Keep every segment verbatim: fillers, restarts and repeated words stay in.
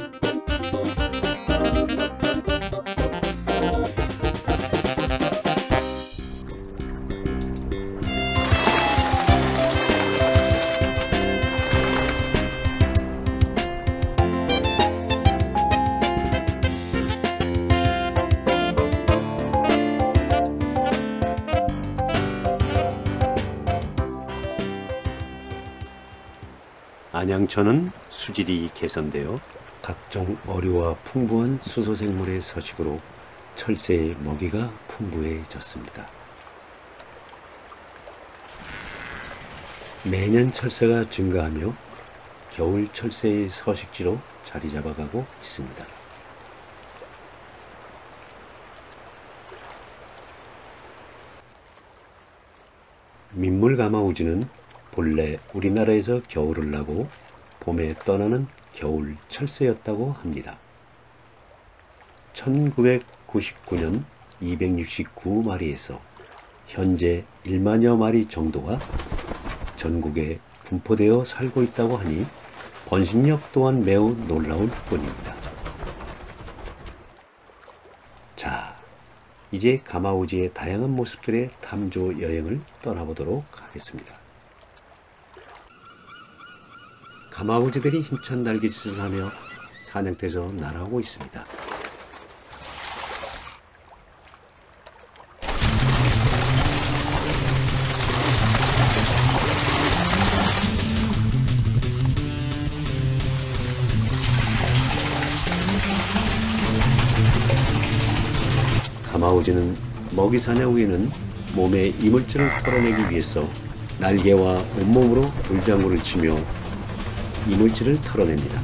안양천은 수질이 개선되어 각종 어류와 풍부한 수소생물의 서식으로 철새의 먹이가 풍부해졌습니다. 매년 철새가 증가하며 겨울 철새의 서식지로 자리 잡아가고 있습니다. 민물가마우지는 본래 우리나라에서 겨울을 나고 봄에 떠나는 겨울 철새였다고 합니다. 천구백구십구 년 이백육십구 마리에서 현재 일만여 마리 정도가 전국에 분포되어 살고 있다고 하니 번식력 또한 매우 놀라울 뿐입니다. 자, 이제 가마우지의 다양한 모습들의 탐조 여행을 떠나보도록 하겠습니다. 가마우지들이 힘찬 날개짓을 하며 사냥터에서 날아오고 있습니다. 가마우지는 먹이 사냥 후에는 몸의 이물질을 털어내기 위해서 날개와 온몸으로 돌장구를 치며 이물질을 털어냅니다.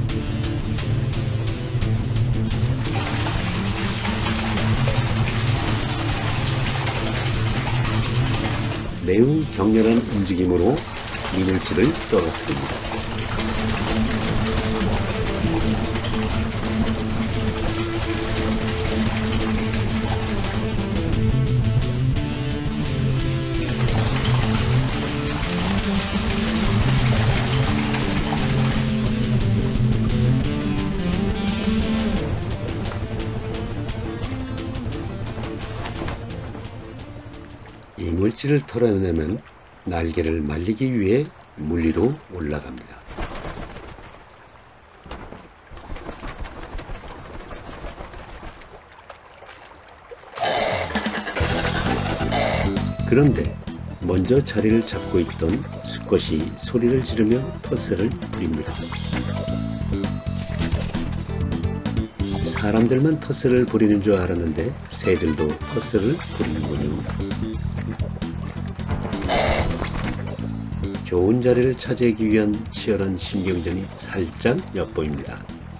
매우 격렬한 움직임으로 이물질을 떨어뜨립니다. 이물질을 털어내면 날개를 말리기 위해 물 위로 올라갑니다. 그런데 먼저 자리를 잡고 있던 수컷이 소리를 지르며 텃새를 부립니다. 사람들만 텃새를 부리는 줄 알았는데 새들도 텃새를 부리는군요. 좋은 자리를 차지하기 위한 치열한 신경전이 살짝 엿보입니다.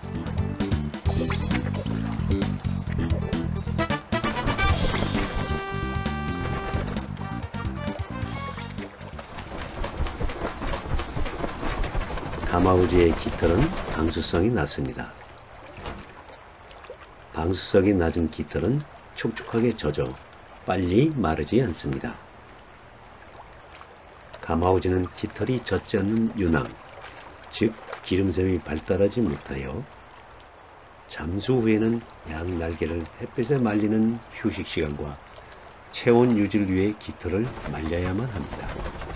가마우지의 깃털은 방수성이 낮습니다. 방수성이 낮은 깃털은 촉촉하게 젖어 빨리 마르지 않습니다. 가마우지는 깃털이 젖지 않는 유낭, 즉 기름샘이 발달하지 못하여 잠수 후에는 양 날개를 햇볕에 말리는 휴식 시간과 체온 유지를 위해 깃털을 말려야만 합니다.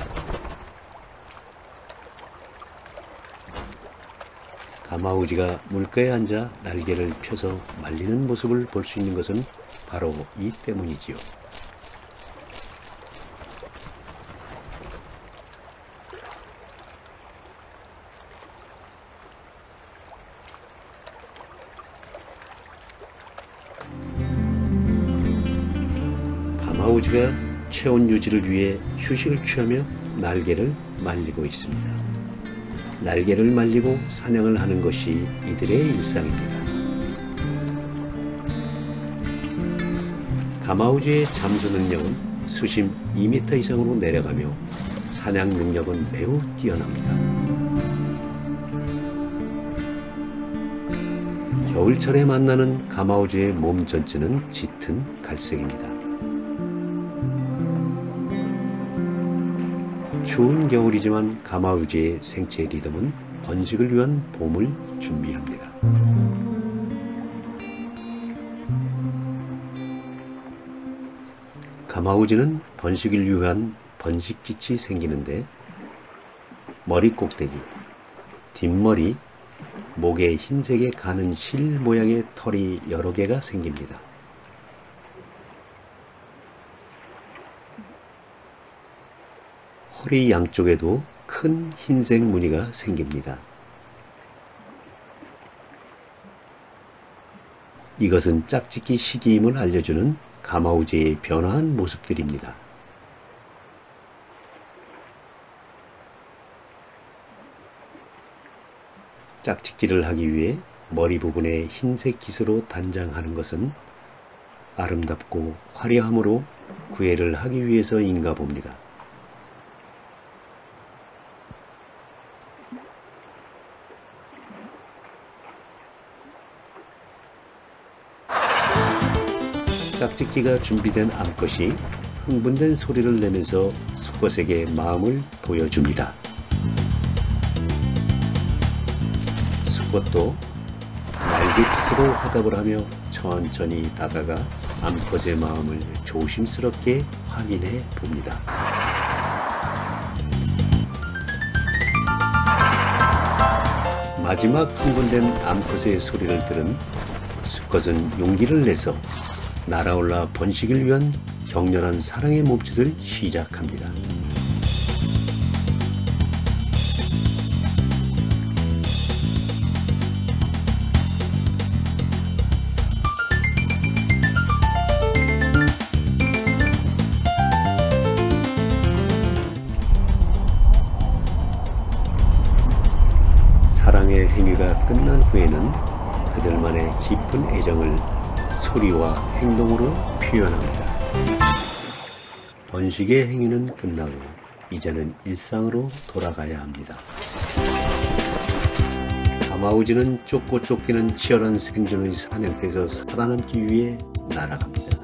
가마우지가 물가에 앉아 날개를 펴서 말리는 모습을 볼 수 있는 것은 바로 이 때문이지요. 가마우지가 체온 유지를 위해 휴식을 취하며 날개를 말리고 있습니다. 날개를 말리고 사냥을 하는 것이 이들의 일상입니다. 가마우지의 잠수 능력은 수심 이 미터 이상으로 내려가며 사냥 능력은 매우 뛰어납니다. 겨울철에 만나는 가마우지의 몸 전체는 짙은 갈색입니다. 추운 겨울이지만 가마우지의 생체 리듬은 번식을 위한 봄을 준비합니다. 가마우지는 번식을 위한 번식깃이 생기는데 머리 꼭대기, 뒷머리, 목에 흰색의 가는 실 모양의 털이 여러 개가 생깁니다. 허리 양쪽에도 큰 흰색 무늬가 생깁니다. 이것은 짝짓기 시기임을 알려주는 가마우지의 변화한 모습들입니다. 짝짓기를 하기 위해 머리 부분에 흰색 깃으로 단장하는 것은 아름답고 화려함으로 구애를 하기 위해서인가 봅니다. 짝짓기가 준비된 암컷이 흥분된 소리를 내면서 수컷에게 마음을 보여줍니다. 수컷도 날갯짓으로 화답을 하며 천천히 다가가 암컷의 마음을 조심스럽게 확인해 봅니다. 마지막 흥분된 암컷의 소리를 들은 수컷은 용기를 내서 날아올라 번식을 위한 격렬한 사랑의 몸짓을 시작합니다. 사랑의 행위가 끝난 후에는 그들만의 깊은 애정을 소리와 행동으로 표현합니다. 번식의 행위는 끝나고 이제는 일상으로 돌아가야 합니다. 가마우지는 쫓고 쫓기는 치열한 생존의 사냥터에서 살아남기 위해 날아갑니다.